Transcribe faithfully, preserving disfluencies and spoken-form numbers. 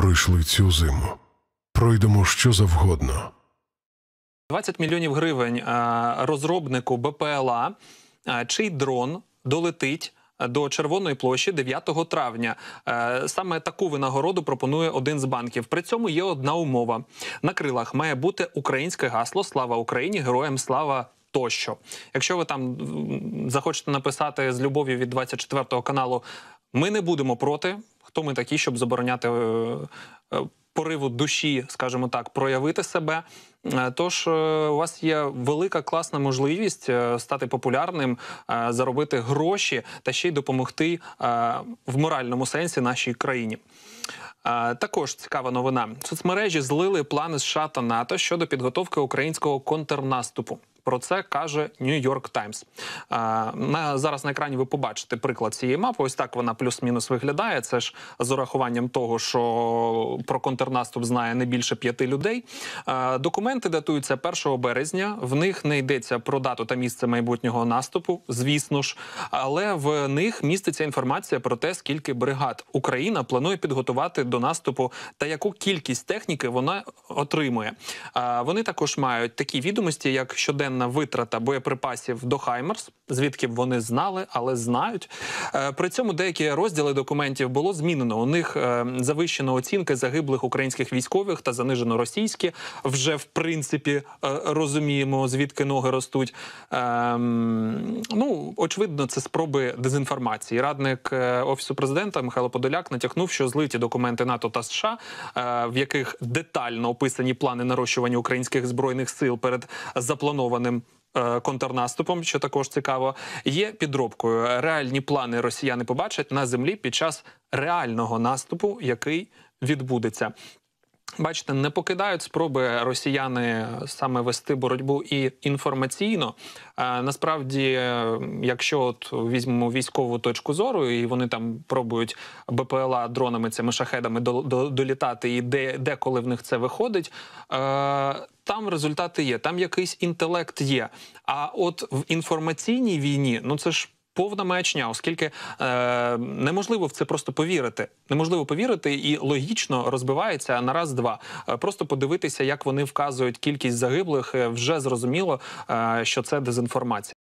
пройшли цю зиму. Пройдемо що завгодно. двадцять мільйонів гривень розробнику Б П Л А, чий дрон долетить до Червоної площі дев'ятого травня. Саме таку винагороду пропонує один з банків. При цьому є одна умова. На крилах має бути українське гасло «Слава Україні! Героям слава!» тощо. Якщо ви там захочете написати з любов'ю від двадцять четвертого каналу «Ми не будемо проти», хто ми такі, щоб забороняти пориву душі, скажімо так, проявити себе. Тож у вас є велика класна можливість стати популярним, заробити гроші та ще й допомогти в моральному сенсі нашій країні. Також цікава новина. Соцмережі злили плани США та НАТО щодо підготовки українського контрнаступу. Про це каже Нью-Йорк Таймс. Зараз на екрані ви побачите приклад цієї мапи. Ось так вона плюс-мінус виглядає. Це ж з урахуванням того, що про контрнаступ знає не більше п'яти людей. Документи датуються першого березня. В них не йдеться про дату та місце майбутнього наступу, звісно ж. Але в них міститься інформація про те, скільки бригад Україна планує підготувати до наступу та яку кількість техніки вона отримує. Вони також мають такі відомості, як щоденна витрата боєприпасів до «Хаймерс», звідки б вони знали, але знають. При цьому деякі розділи документів було змінено. У них завищено оцінки загиблих українських військових та занижено російські. Вже, в принципі, розуміємо, звідки ноги ростуть. Ну, очевидно, це спроби дезінформації. Радник Офісу президента Михайло Подоляк натякнув, що злиті документи НАТО та США, в яких детально описані плани нарощування українських збройних сил перед запланованим контрнаступом, що також цікаво, є підробкою. Реальні плани росіяни побачать на землі під час реального наступу, який відбудеться. Бачите, не покидають спроби росіяни саме вести боротьбу і інформаційно. А, насправді, якщо от візьмемо військову точку зору, і вони там пробують Б П Л А дронами, цими шахедами до, до, долітати, і де, деколи в них це виходить, а, там результати є, там якийсь інтелект є. А от в інформаційній війні, ну це ж повна маячня, оскільки е, неможливо в це просто повірити. Неможливо повірити і логічно розбивається на раз-два. Е, просто подивитися, як вони вказують кількість загиблих, е, вже зрозуміло, е, що це дезінформація.